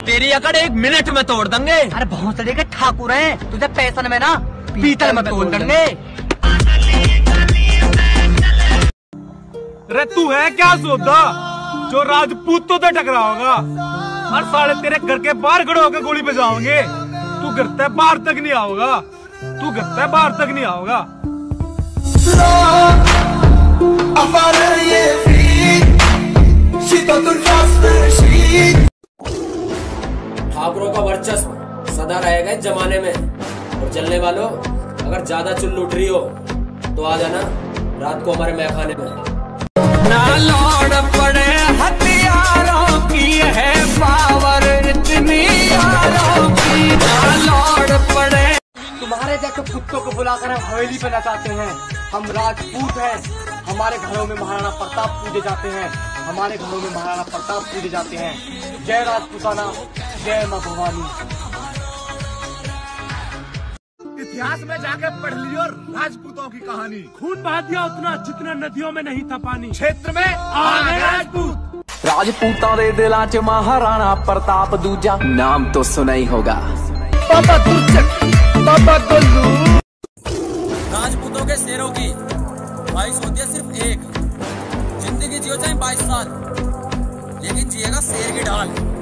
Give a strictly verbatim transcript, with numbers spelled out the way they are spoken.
तेरी अकड़ एक मिनट में तोड़ देंगे। अरे बहुत तरह के ठाकुर हैं, तुझे पैसन में ना पीतल में तोड़ देंगे। अरे तू है क्या सोदा जो राजपूतों से टकरा होगा और साले तेरे घर के बाहर खड़े होकर गोली बजाओगे। तू घर से बाहर तक नहीं आओगा, तू घर से बाहर तक नहीं आओगा। ठाकुरों का वर्चस्व सदा रहेगा इस जमाने में। और चलने वालों, अगर ज्यादा चुल उठ रही हो तो आ जाना रात को हमारे मैखाने में। ना लौट पड़े हथियारों की है पावर इतनी यारों की, ना लौट पड़े। तुम्हारे जैसे कुत्तों को बुलाकर हम हवेली पे नचाते हैं। हम राजपूत हैं, हमारे घरों में महाराणा प्रताप पूजे जाते हैं, हमारे घरों में महाराणा प्रताप पूजे जाते हैं। जय राजपूताना, जय मां भवानी। इतिहास में जाके पढ़ लियो राजपूतों की कहानी। खून बहा दिया उतना जितना नदियों में नहीं था पानी। क्षेत्र में आ गए राजपूत। राजपूतां दे दिलां च महाराणा प्रताप दूजा नाम तो सुना ही होगा। बाबा दुर्जट, बाबा गोलू। राजपूतों के शेरों की ख्वाहिश होती है सिर्फ एक, जिंदगी जियो चाहे बाईस साल, लेकिन जिएगा शेर की ढाल।